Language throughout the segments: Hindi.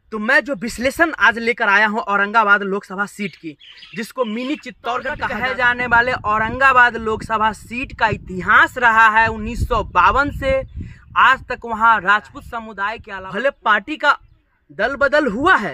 तो मैं जो विश्लेषण आज लेकर आया हूं औरंगाबाद लोकसभा सीट की, जिसको मिनी चित्तौड़गढ़ कहे जाने वाले औरंगाबाद लोकसभा सीट का इतिहास रहा है 1952 से आज तक। वहां राजपूत समुदाय के अलावा भले पार्टी का दल बदल हुआ है,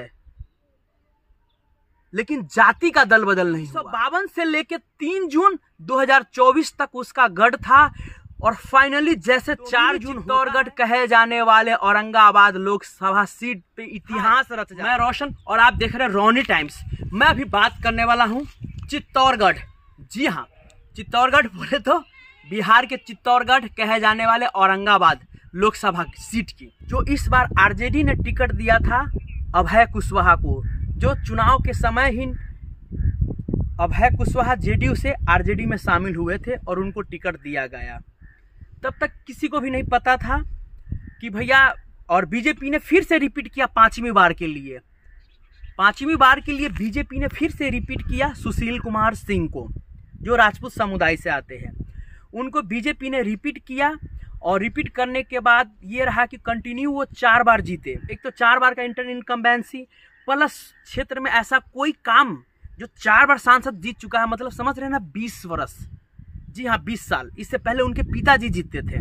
लेकिन जाति का दल बदल नहीं हुआ। 1952 से लेके 3 जून 2024 तक उसका गढ़ था और फाइनली जैसे 4 जून चित्तौड़गढ़ कहे जाने वाले औरंगाबाद लोकसभा सीट पे इतिहास रच जाए। मैं रोशन और आप देख रहे हैं रोनी टाइम्स। मैं अभी बात करने वाला हूं चित्तौड़गढ़। जी हाँ, चित्तौड़गढ़ बोले तो बिहार के चित्तौड़गढ़ कहे जाने वाले औरंगाबाद लोकसभा सीट की, जो इस बार आरजेडी ने टिकट दिया था अभय कुशवाहा को, जो चुनाव के समय ही अभय कुशवाहा जेडीयू से आरजेडी में शामिल हुए थे और उनको टिकट दिया गया। तब तक किसी को भी नहीं पता था कि भैया, और बीजेपी ने फिर से रिपीट किया 5वीं बार के लिए। 5वीं बार के लिए बीजेपी ने फिर से रिपीट किया सुशील कुमार सिंह को, जो राजपूत समुदाय से आते हैं। उनको बीजेपी ने रिपीट किया और रिपीट करने के बाद ये रहा कि कंटिन्यू वो 4 बार जीते। एक तो 4 बार का इंटर इनकम्बेंसी प्लस क्षेत्र में ऐसा कोई काम जो 4 बार सांसद जीत चुका है, मतलब समझ रहे हैं ना, 20 वर्ष। जी हाँ, 20 साल। इससे पहले उनके पिताजी जीतते थे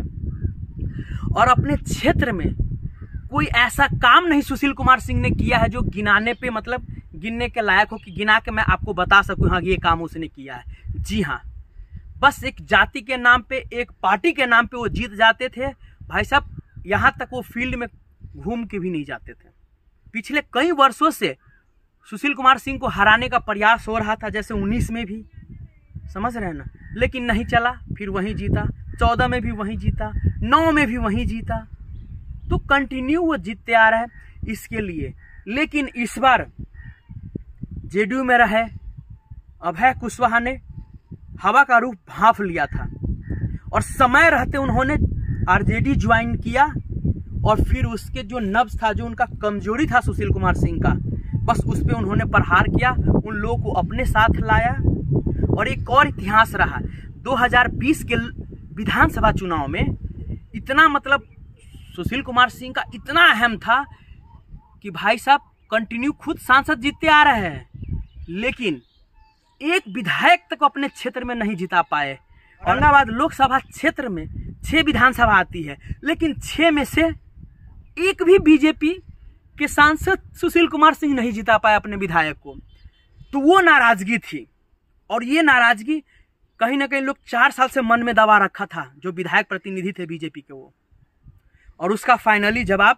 और अपने क्षेत्र में कोई ऐसा काम नहीं सुशील कुमार सिंह ने किया है जो गिनाने पे, मतलब गिनने के लायक हो कि गिना के मैं आपको बता सकूं हाँ ये काम उसने किया है। जी हाँ, बस एक जाति के नाम पे, एक पार्टी के नाम पे वो जीत जाते थे भाई साहब। यहाँ तक वो फील्ड में घूम के भी नहीं जाते थे। पिछले कई वर्षों से सुशील कुमार सिंह को हराने का प्रयास हो रहा था, जैसे 19 में भी, समझ रहे हैं ना, लेकिन नहीं चला। फिर वहीं जीता, 14 में भी वहीं जीता, 9 में भी वहीं जीता। तो कंटिन्यू वो जीतते आ रहा है इसके लिए। लेकिन इस बार जेडीयू में रहे अभय कुशवाहा ने हवा का रूप भांप लिया था और समय रहते उन्होंने आरजेडी ज्वाइन किया और फिर उसके जो नब्ज था, जो उनका कमजोरी था सुशील कुमार सिंह का, बस उस पर उन्होंने प्रहार किया, उन लोगों को अपने साथ लाया। और एक और इतिहास रहा 2020 के विधानसभा चुनाव में, इतना मतलब सुशील कुमार सिंह का इतना अहम था कि भाई साहब कंटिन्यू खुद सांसद जीतते आ रहे हैं, लेकिन एक विधायक तक अपने क्षेत्र में नहीं जिता पाए। औरंगाबाद लोकसभा क्षेत्र में 6 विधानसभा आती है, लेकिन 6 में से एक भी बीजेपी के सांसद सुशील कुमार सिंह नहीं जिता पाए अपने विधायक को। तो वो नाराजगी थी और ये नाराजगी कहीं ना कहीं लोग 4 साल से मन में दबा रखा था, जो विधायक प्रतिनिधि थे बीजेपी के वो, और उसका फाइनली जवाब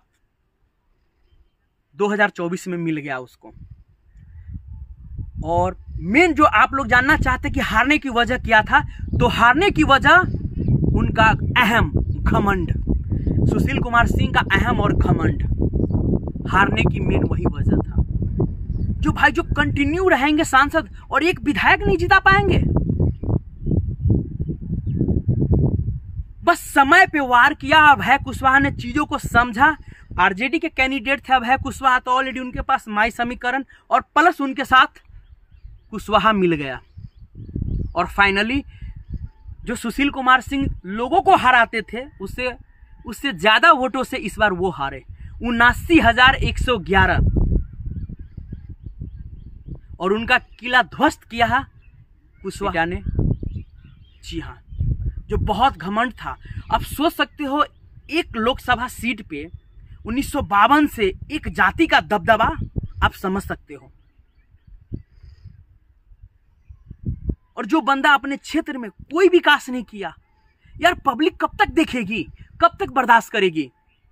2024 में मिल गया उसको। और मेन जो आप लोग जानना चाहते कि हारने की वजह क्या था, तो हारने की वजह उनका अहम घमंड, सुशील कुमार सिंह का अहम और घमंड, हारने की मेन वही वजह था। जो भाई जो कंटिन्यू रहेंगे सांसद और एक विधायक नहीं जिता पाएंगे, बस समय पे वार किया। अभय कुशवाहा ने चीजों को समझा। आरजेडी के कैंडिडेट थे अभय कुशवाहा, तो ऑलरेडी उनके पास माई समीकरण और प्लस उनके साथ कुशवाहा मिल गया और फाइनली जो सुशील कुमार सिंह लोगों को हराते थे, उससे ज्यादा वोटों से इस बार वो हारे, 79,111, और उनका किला ध्वस्त किया कुशवाहा ने। जी हाँ, जो बहुत घमंड था। अब सोच सकते हो, एक लोकसभा सीट पे 1952 से एक जाति का दबदबा, आप समझ सकते हो। और जो बंदा अपने क्षेत्र में कोई विकास नहीं किया, यार पब्लिक कब तक देखेगी, कब तक बर्दाश्त करेगी।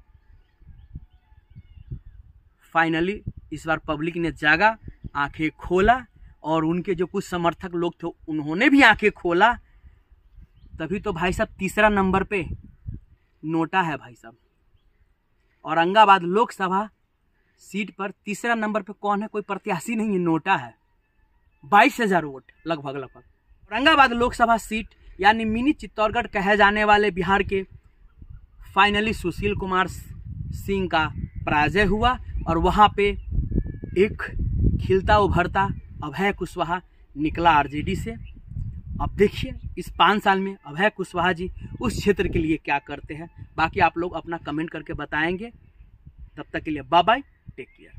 फाइनली इस बार पब्लिक ने जागा, आंखें खोला, और उनके जो कुछ समर्थक लोग थे उन्होंने भी आंखें खोला। तभी तो भाई साहब 3रा नंबर पे नोटा है भाई साहब। औरंगाबाद लोकसभा सीट पर 3रा नंबर पे कौन है? कोई प्रत्याशी नहीं है, नोटा है। 22,000 वोट लगभग। औरंगाबाद लोकसभा सीट यानी मिनी चित्तौड़गढ़ कहे जाने वाले बिहार के, फाइनली सुशील कुमार सिंह का पराजय हुआ और वहाँ पे एक खिलता उभरता अभय कुशवाहा निकला आरजेडी से। अब देखिए इस 5 साल में अभय कुशवाहा जी उस क्षेत्र के लिए क्या करते हैं। बाकी आप लोग अपना कमेंट करके बताएंगे। तब तक के लिए बाय बाय, टेक केयर।